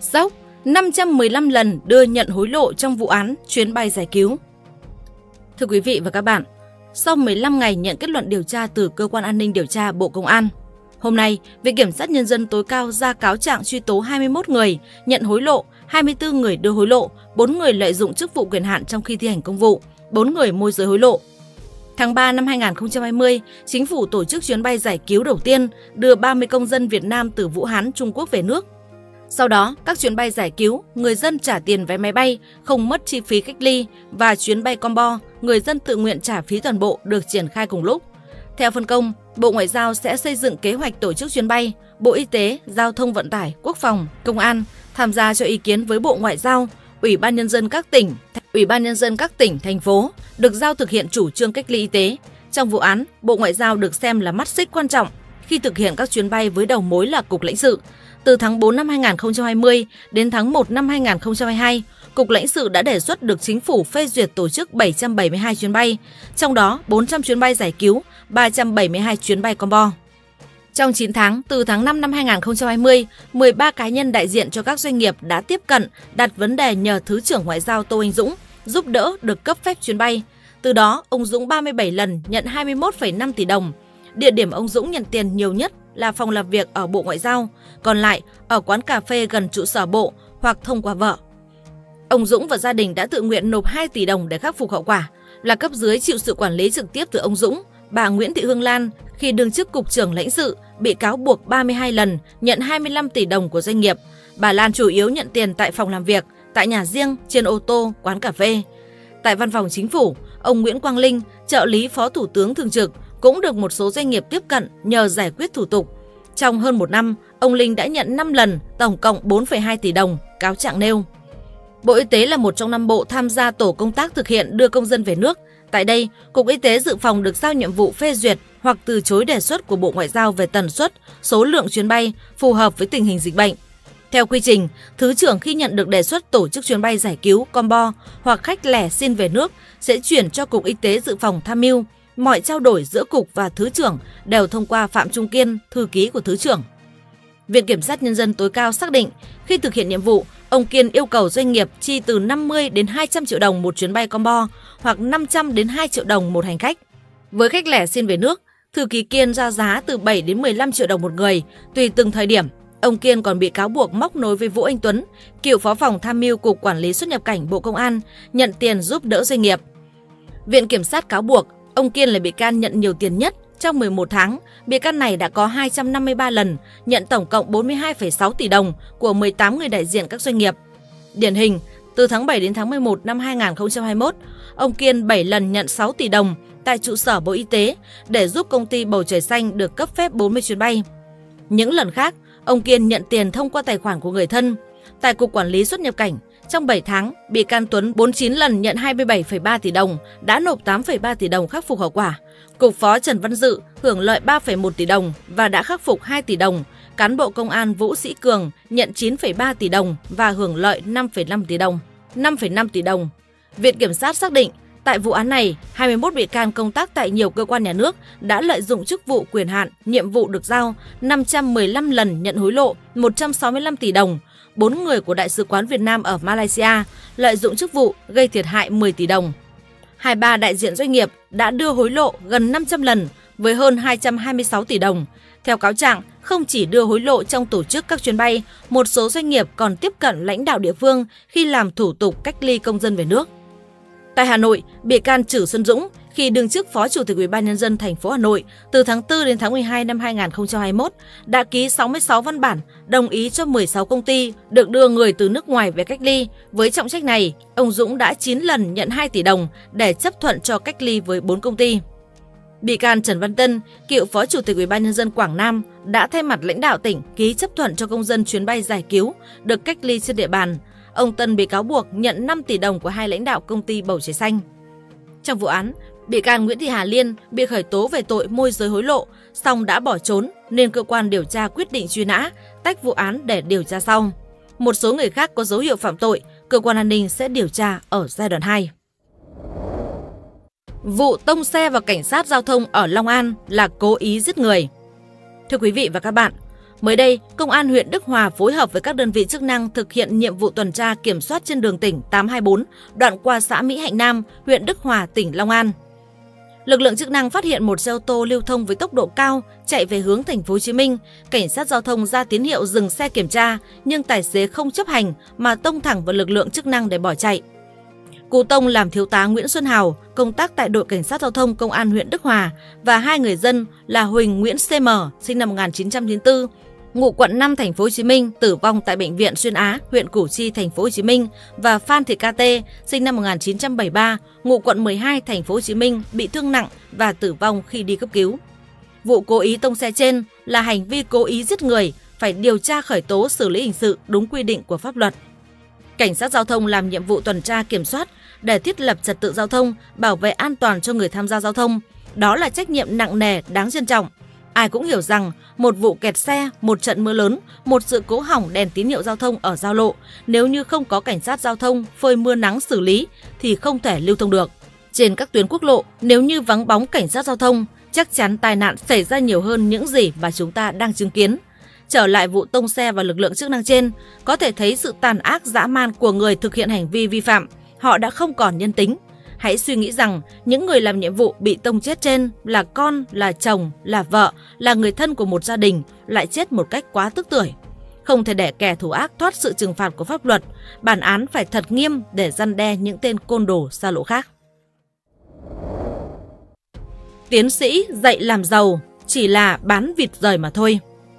Sốc, 515 lần đưa nhận hối lộ trong vụ án chuyến bay giải cứu. Thưa quý vị và các bạn, sau 15 ngày nhận kết luận điều tra từ Cơ quan An ninh Điều tra Bộ Công an, hôm nay, Viện Kiểm sát Nhân dân tối cao ra cáo trạng truy tố 21 người nhận hối lộ, 24 người đưa hối lộ, 4 người lợi dụng chức vụ quyền hạn trong khi thi hành công vụ, 4 người môi giới hối lộ. Tháng 3 năm 2020, Chính phủ tổ chức chuyến bay giải cứu đầu tiên đưa 30 công dân Việt Nam từ Vũ Hán, Trung Quốc về nước. Sau đó, các chuyến bay giải cứu, người dân trả tiền vé máy bay, không mất chi phí cách ly và chuyến bay combo, người dân tự nguyện trả phí toàn bộ được triển khai cùng lúc. Theo phân công, Bộ Ngoại giao sẽ xây dựng kế hoạch tổ chức chuyến bay, Bộ Y tế, Giao thông Vận tải, Quốc phòng, Công an tham gia cho ý kiến với Bộ Ngoại giao, Ủy ban Nhân dân các tỉnh, thành phố được giao thực hiện chủ trương cách ly y tế. Trong vụ án, Bộ Ngoại giao được xem là mắt xích quan trọng khi thực hiện các chuyến bay với đầu mối là Cục Lãnh sự. Từ tháng 4 năm 2020 đến tháng 1 năm 2022, Cục Lãnh sự đã đề xuất được Chính phủ phê duyệt tổ chức 772 chuyến bay, trong đó 400 chuyến bay giải cứu, 372 chuyến bay combo. Trong 9 tháng, từ tháng 5 năm 2020, 13 cá nhân đại diện cho các doanh nghiệp đã tiếp cận, đặt vấn đề nhờ Thứ trưởng Ngoại giao Tô Anh Dũng giúp đỡ được cấp phép chuyến bay. Từ đó, ông Dũng 37 lần nhận 21,5 tỷ đồng. Địa điểm ông Dũng nhận tiền nhiều nhất là phòng làm việc ở Bộ Ngoại giao, còn lại ở quán cà phê gần trụ sở Bộ hoặc thông qua vợ. Ông Dũng và gia đình đã tự nguyện nộp 2 tỷ đồng để khắc phục hậu quả, là cấp dưới chịu sự quản lý trực tiếp từ ông Dũng. Bà Nguyễn Thị Hương Lan, khi đương chức Cục trưởng Lãnh sự, bị cáo buộc 32 lần nhận 25 tỷ đồng của doanh nghiệp. Bà Lan chủ yếu nhận tiền tại phòng làm việc, tại nhà riêng, trên ô tô, quán cà phê. Tại Văn phòng Chính phủ, ông Nguyễn Quang Linh, trợ lý Phó Thủ tướng thường trực, cũng được một số doanh nghiệp tiếp cận nhờ giải quyết thủ tục. Trong hơn một năm, ông Linh đã nhận 5 lần, tổng cộng 4,2 tỷ đồng, cáo trạng nêu. Bộ Y tế là một trong 5 bộ tham gia tổ công tác thực hiện đưa công dân về nước. Tại đây, Cục Y tế Dự phòng được giao nhiệm vụ phê duyệt hoặc từ chối đề xuất của Bộ Ngoại giao về tần suất, số lượng chuyến bay phù hợp với tình hình dịch bệnh. Theo quy trình, Thứ trưởng khi nhận được đề xuất tổ chức chuyến bay giải cứu, combo hoặc khách lẻ xin về nước sẽ chuyển cho Cục Y tế Dự phòng tham mưu. Mọi trao đổi giữa Cục và Thứ trưởng đều thông qua Phạm Trung Kiên, thư ký của Thứ trưởng. Viện Kiểm sát Nhân dân tối cao xác định, khi thực hiện nhiệm vụ, ông Kiên yêu cầu doanh nghiệp chi từ 50 đến 200 triệu đồng một chuyến bay combo hoặc 500 đến 2 triệu đồng một hành khách. Với khách lẻ xin về nước, thư ký Kiên ra giá từ 7 đến 15 triệu đồng một người, tùy từng thời điểm. Ông Kiên còn bị cáo buộc móc nối với Vũ Anh Tuấn, cựu Phó phòng tham mưu Cục Quản lý xuất nhập cảnh Bộ Công an, nhận tiền giúp đỡ doanh nghiệp. Viện Kiểm sát cáo buộc, ông Kiên là bị can nhận nhiều tiền nhất. Trong 11 tháng, bị can này đã có 253 lần, nhận tổng cộng 42,6 tỷ đồng của 18 người đại diện các doanh nghiệp. Điển hình, từ tháng 7 đến tháng 11 năm 2021, ông Kiên 7 lần nhận 6 tỷ đồng tại trụ sở Bộ Y tế để giúp công ty Bầu Trời Xanh được cấp phép 40 chuyến bay. Những lần khác, ông Kiên nhận tiền thông qua tài khoản của người thân. Tại Cục Quản lý xuất nhập cảnh, trong 7 tháng, bị can Tuấn 49 lần nhận 27,3 tỷ đồng, đã nộp 8,3 tỷ đồng khắc phục hậu quả. Cục Phó Trần Văn Dự hưởng lợi 3,1 tỷ đồng và đã khắc phục 2 tỷ đồng. Cán bộ Công an Vũ Sĩ Cường nhận 9,3 tỷ đồng và hưởng lợi 5,5 tỷ đồng. Viện Kiểm sát xác định, tại vụ án này, 21 bị can công tác tại nhiều cơ quan nhà nước đã lợi dụng chức vụ quyền hạn, nhiệm vụ được giao, 515 lần nhận hối lộ, 165 tỷ đồng. 4 người của Đại sứ quán Việt Nam ở Malaysia lợi dụng chức vụ gây thiệt hại 10 tỷ đồng. 23 đại diện doanh nghiệp đã đưa hối lộ gần 500 lần với hơn 226 tỷ đồng. Theo cáo trạng, không chỉ đưa hối lộ trong tổ chức các chuyến bay, một số doanh nghiệp còn tiếp cận lãnh đạo địa phương khi làm thủ tục cách ly công dân về nước. Tại Hà Nội, bị can Trử Xuân Dũng khi đương chức Phó Chủ tịch Ủy ban Nhân dân thành phố Hà Nội từ tháng 4 đến tháng 12 năm 2021 đã ký 66 văn bản đồng ý cho 16 công ty được đưa người từ nước ngoài về cách ly. Với trọng trách này, ông Dũng đã 9 lần nhận 2 tỷ đồng để chấp thuận cho cách ly với 4 công ty. Bị can Trần Văn Tân, cựu Phó Chủ tịch Ủy ban Nhân dân Quảng Nam đã thay mặt lãnh đạo tỉnh ký chấp thuận cho công dân chuyến bay giải cứu được cách ly trên địa bàn. Ông Tân bị cáo buộc nhận 5 tỷ đồng của 2 lãnh đạo công ty Bầu Trời Xanh. Trong vụ án, bị can Nguyễn Thị Hà Liên bị khởi tố về tội môi giới hối lộ, song đã bỏ trốn nên cơ quan điều tra quyết định truy nã, tách vụ án để điều tra sau. Một số người khác có dấu hiệu phạm tội, cơ quan an ninh sẽ điều tra ở giai đoạn 2. Vụ tông xe vào cảnh sát giao thông ở Long An là cố ý giết người. Thưa quý vị và các bạn, Mới đây, Công an huyện Đức Hòa phối hợp với các đơn vị chức năng thực hiện nhiệm vụ tuần tra kiểm soát trên đường tỉnh 824, đoạn qua xã Mỹ Hạnh Nam, huyện Đức Hòa, tỉnh Long An. Lực lượng chức năng phát hiện một xe ô tô lưu thông với tốc độ cao chạy về hướng thành phố Hồ Chí Minh. Cảnh sát giao thông ra tín hiệu dừng xe kiểm tra, nhưng tài xế không chấp hành mà tông thẳng vào lực lượng chức năng để bỏ chạy. Cú tông làm Thiếu tá Nguyễn Xuân Hào, công tác tại đội cảnh sát giao thông Công an huyện Đức Hòa và hai người dân là Huỳnh Nguyễn CM, sinh năm 1994, ngụ quận 5 thành phố Hồ Chí Minh, tử vong tại bệnh viện Xuyên Á, huyện Củ Chi, thành phố Hồ Chí Minh, và Phan Thị KT, sinh năm 1973, ngụ quận 12 thành phố Hồ Chí Minh, bị thương nặng và tử vong khi đi cấp cứu. Vụ cố ý tông xe trên là hành vi cố ý giết người, phải điều tra khởi tố xử lý hình sự đúng quy định của pháp luật. Cảnh sát giao thông làm nhiệm vụ tuần tra kiểm soát để thiết lập trật tự giao thông, bảo vệ an toàn cho người tham gia giao thông. Đó là trách nhiệm nặng nề, đáng trân trọng. Ai cũng hiểu rằng một vụ kẹt xe, một trận mưa lớn, một sự cố hỏng đèn tín hiệu giao thông ở giao lộ, nếu như không có cảnh sát giao thông phơi mưa nắng xử lý thì không thể lưu thông được. Trên các tuyến quốc lộ, nếu như vắng bóng cảnh sát giao thông, chắc chắn tai nạn xảy ra nhiều hơn những gì mà chúng ta đang chứng kiến. Trở lại vụ tông xe và lực lượng chức năng trên, có thể thấy sự tàn ác dã man của người thực hiện hành vi vi phạm. Họ đã không còn nhân tính. Hãy suy nghĩ rằng những người làm nhiệm vụ bị tông chết trên là con, là chồng, là vợ, là người thân của một gia đình, lại chết một cách quá tức tưởi. Không thể để kẻ thù ác thoát sự trừng phạt của pháp luật. Bản án phải thật nghiêm để răn đe những tên côn đồ xa lộ khác. Tiến sĩ dạy làm giàu chỉ là bán vịt rời mà thôi.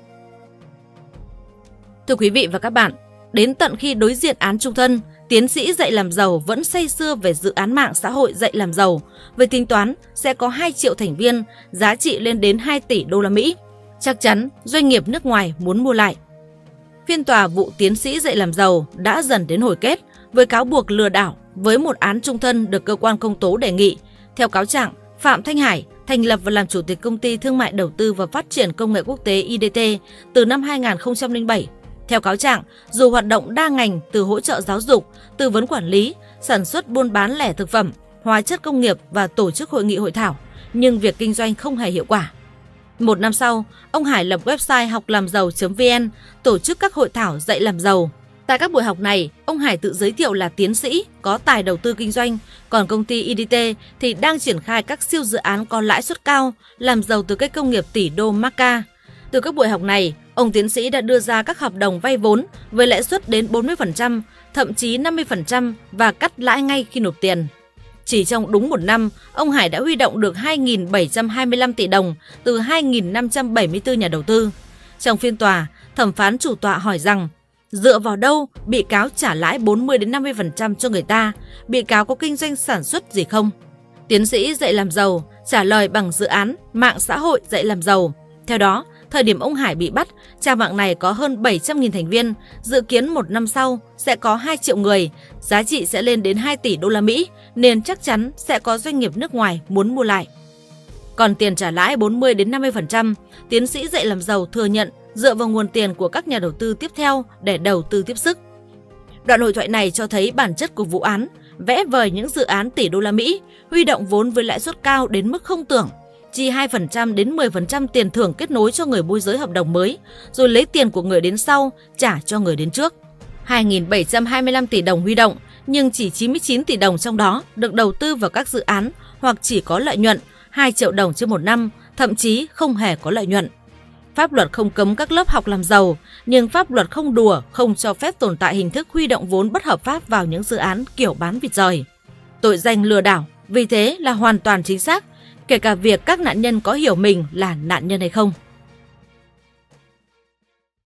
Thưa quý vị và các bạn, đến tận khi đối diện án chung thân, tiến sĩ dạy làm giàu vẫn say sưa về dự án mạng xã hội dạy làm giàu, với tính toán sẽ có 2 triệu thành viên, giá trị lên đến 2 tỷ đô la Mỹ. Chắc chắn doanh nghiệp nước ngoài muốn mua lại. Phiên tòa vụ tiến sĩ dạy làm giàu đã dần đến hồi kết với cáo buộc lừa đảo với một án chung thân được cơ quan công tố đề nghị. Theo cáo trạng, Phạm Thanh Hải thành lập và làm chủ tịch công ty thương mại đầu tư và phát triển công nghệ quốc tế IDT từ năm 2007. Theo cáo trạng, dù hoạt động đa ngành từ hỗ trợ giáo dục, tư vấn quản lý, sản xuất buôn bán lẻ thực phẩm, hóa chất công nghiệp và tổ chức hội nghị hội thảo, nhưng việc kinh doanh không hề hiệu quả. Một năm sau, ông Hải lập website hoclamgiàu.vn, tổ chức các hội thảo dạy làm giàu. Tại các buổi học này, ông Hải tự giới thiệu là tiến sĩ, có tài đầu tư kinh doanh, còn công ty IDT thì đang triển khai các siêu dự án có lãi suất cao, làm giàu từ cây công nghiệp tỷ đô Macca. Từ các buổi học này, ông tiến sĩ đã đưa ra các hợp đồng vay vốn với lãi suất đến 40%, thậm chí 50% và cắt lãi ngay khi nộp tiền. Chỉ trong đúng một năm, ông Hải đã huy động được 2.725 tỷ đồng từ 2.574 nhà đầu tư. Trong phiên tòa, thẩm phán chủ tọa hỏi rằng, dựa vào đâu bị cáo trả lãi 40-50% cho người ta? Bị cáo có kinh doanh sản xuất gì không? Tiến sĩ dạy làm giàu trả lời bằng dự án mạng xã hội dạy làm giàu. Theo đó, thời điểm ông Hải bị bắt, trang mạng này có hơn 700.000 thành viên, dự kiến một năm sau sẽ có 2 triệu người, giá trị sẽ lên đến 2 tỷ đô la Mỹ, nên chắc chắn sẽ có doanh nghiệp nước ngoài muốn mua lại. Còn tiền trả lãi 40-50%, tiến sĩ dạy làm giàu thừa nhận dựa vào nguồn tiền của các nhà đầu tư tiếp theo để đầu tư tiếp sức. Đoạn hội thoại này cho thấy bản chất của vụ án, vẽ vời những dự án tỷ đô la Mỹ, huy động vốn với lãi suất cao đến mức không tưởng, chi 2% đến 10% tiền thưởng kết nối cho người môi giới hợp đồng mới, rồi lấy tiền của người đến sau trả cho người đến trước. 2.725 tỷ đồng huy động, nhưng chỉ 99 tỷ đồng trong đó được đầu tư vào các dự án hoặc chỉ có lợi nhuận 2 triệu đồng trên một năm, thậm chí không hề có lợi nhuận. Pháp luật không cấm các lớp học làm giàu, nhưng pháp luật không đùa, không cho phép tồn tại hình thức huy động vốn bất hợp pháp vào những dự án kiểu bán vịt rời. Tội danh lừa đảo vì thế là hoàn toàn chính xác, kể cả việc các nạn nhân có hiểu mình là nạn nhân hay không.